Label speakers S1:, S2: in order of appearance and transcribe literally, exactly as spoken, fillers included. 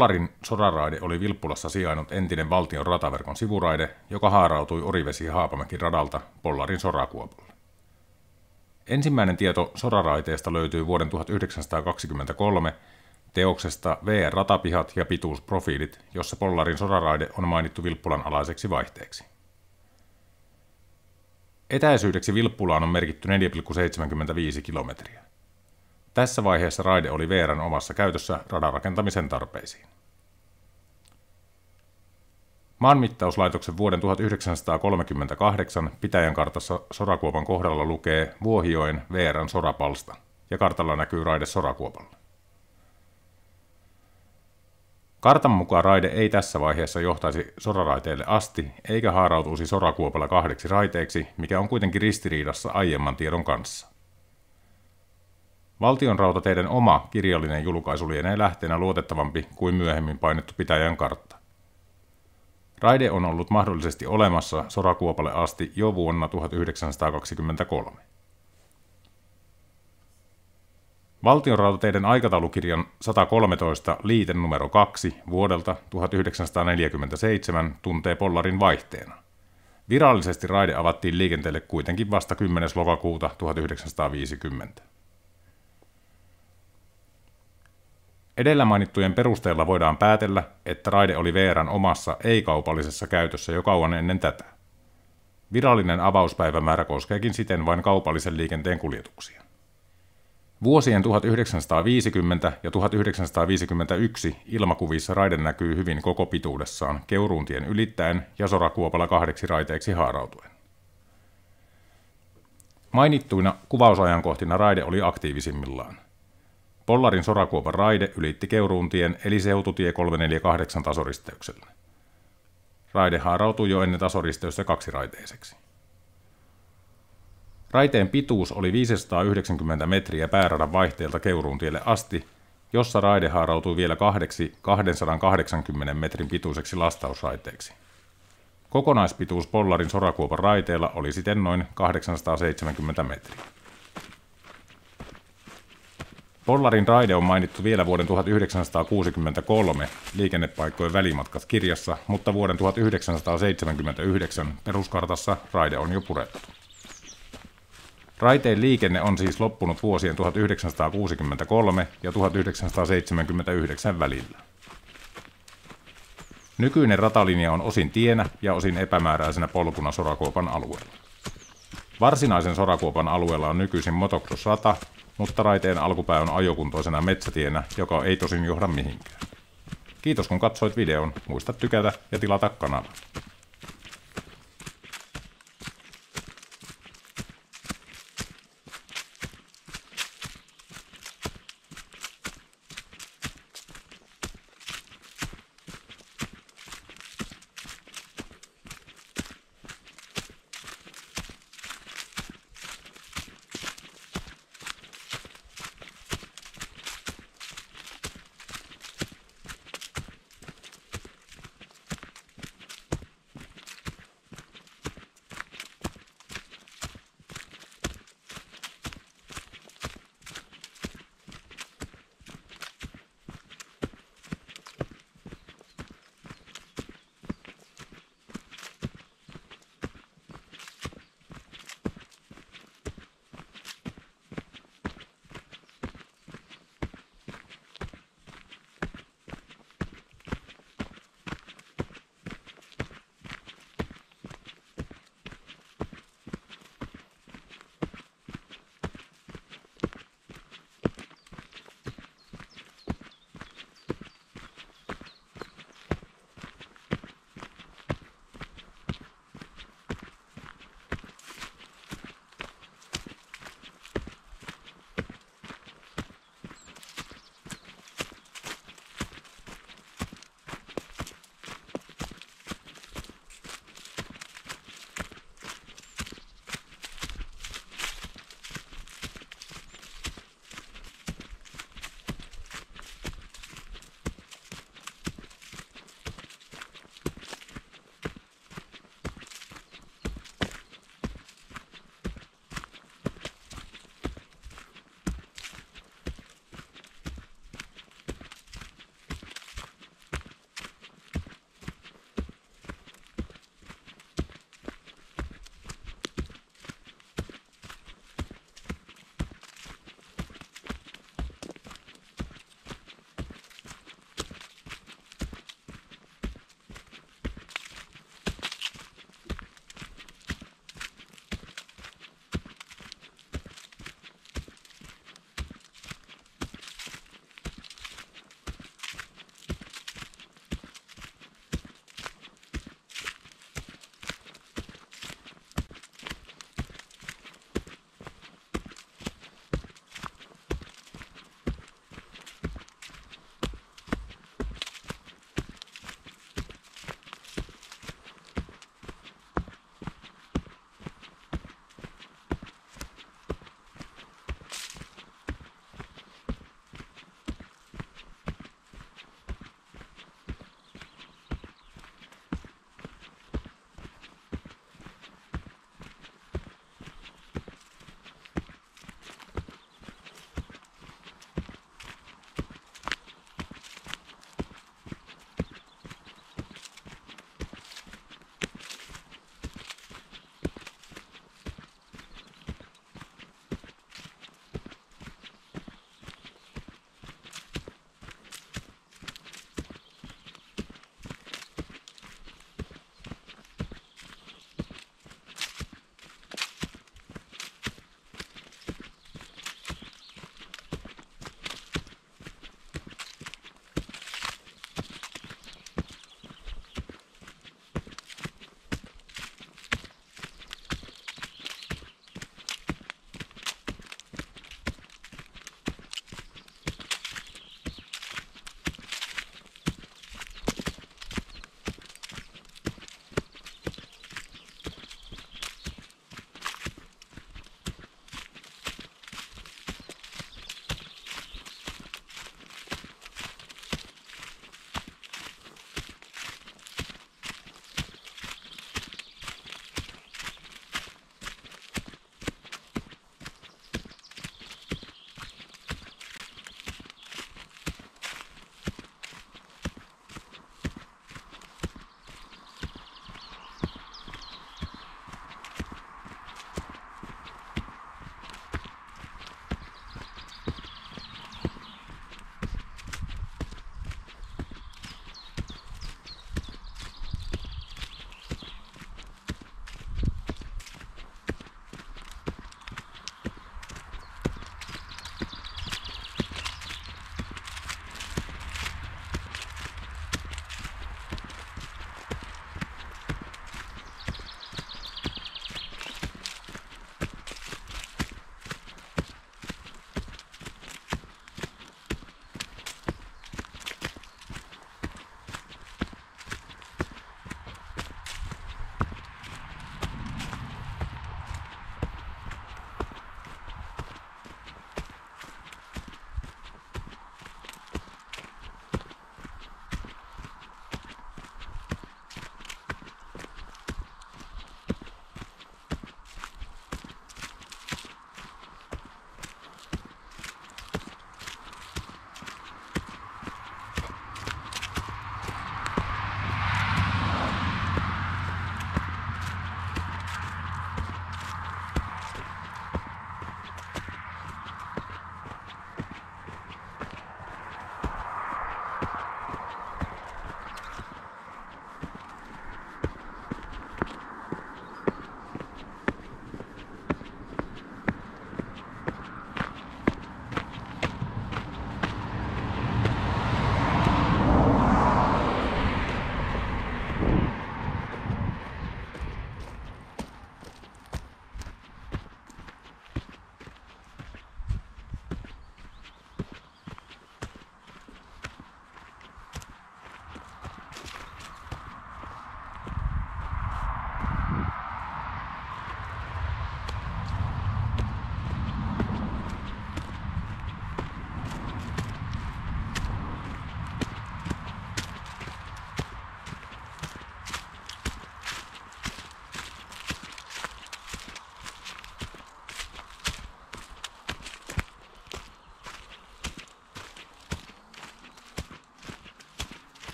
S1: Pollarin soraraide oli Vilppulassa sijainnut entinen valtion rataverkon sivuraide, joka haarautui Orivesi-Haapamäki radalta Pollarin sorakuopalle. Ensimmäinen tieto soraraiteesta löytyy vuoden tuhatyhdeksänsataakaksikymmentäkolme teoksesta V R-ratapihat ja pituusprofiilit, jossa Pollarin soraraide on mainittu Vilppulan alaiseksi vaihteeksi. Etäisyydeksi Vilppulaan on merkitty neljä pilkku seitsemänkymmentäviisi kilometriä. Tässä vaiheessa raide oli V R:n omassa käytössä radan rakentamisen tarpeisiin. Maanmittauslaitoksen vuoden tuhatyhdeksänsataakolmekymmentäkahdeksan pitäjän kartassa sorakuopan kohdalla lukee Vuohioen V R:n sorapalsta ja kartalla näkyy raide sorakuopalle. Kartan mukaan raide ei tässä vaiheessa johtaisi soraraiteelle asti eikä haarautuisi sorakuopalla kahdeksi raiteeksi, mikä on kuitenkin ristiriidassa aiemman tiedon kanssa. Valtionrautateiden oma kirjallinen julkaisu lienee lähteenä luotettavampi kuin myöhemmin painettu pitäjän kartta. Raide on ollut mahdollisesti olemassa sorakuopalle asti jo vuonna tuhatyhdeksänsataakaksikymmentäkolme. Valtionrautateiden aikataulukirjan sata kolmetoista liite numero kaksi vuodelta tuhatyhdeksänsataaneljäkymmentäseitsemän tuntee Pollarin vaihteena. Virallisesti raide avattiin liikenteelle kuitenkin vasta kymmenes lokakuuta tuhatyhdeksänsataaviisikymmentä. Edellä mainittujen perusteella voidaan päätellä, että raide oli V R:n omassa ei-kaupallisessa käytössä jo kauan ennen tätä. Virallinen avauspäivämäärä koskeekin siten vain kaupallisen liikenteen kuljetuksia. Vuosien tuhatyhdeksänsataaviisikymmentä ja tuhatyhdeksänsataaviisikymmentäyksi ilmakuvissa raide näkyy hyvin koko pituudessaan Keuruuntien ylittäen ja sorakuopalla kahdeksi raiteeksi haarautuen. Mainittuina kuvausajankohtina raide oli aktiivisimmillaan. Pollarin sorakuopan raide ylitti Keuruuntien eli seututie kolmesataaneljäkymmentäkahdeksan tasoristeyksellä. Raide haarautui jo ennen tasoristeystä kaksiraiteiseksi. Raiteen pituus oli viisisataayhdeksänkymmentä metriä pääradan vaihteelta Keuruuntielle asti, jossa raide haarautui vielä kahdeksi kaksisataakahdeksankymmentä metrin pituiseksi lastausraiteeksi. Kokonaispituus Pollarin sorakuopan raiteella oli siten noin kahdeksansataaseitsemänkymmentä metriä. Pollarin raide on mainittu vielä vuoden tuhatyhdeksänsataakuusikymmentäkolme liikennepaikkojen välimatkat -kirjassa, mutta vuoden tuhatyhdeksänsataaseitsemänkymmentäyhdeksän peruskartassa raide on jo purettu. Raiteen liikenne on siis loppunut vuosien tuhatyhdeksänsataakuusikymmentäkolme ja tuhatyhdeksänsataaseitsemänkymmentäyhdeksän välillä. Nykyinen ratalinja on osin tienä ja osin epämääräisenä polkuna sorakuopan alueella. Varsinaisen sorakuopan alueella on nykyisin motocross-rata, mutta raiteen alkupää on ajokuntoisena metsätienä, joka ei tosin johda mihinkään. Kiitos kun katsoit videon, muista tykätä ja tilata kanava.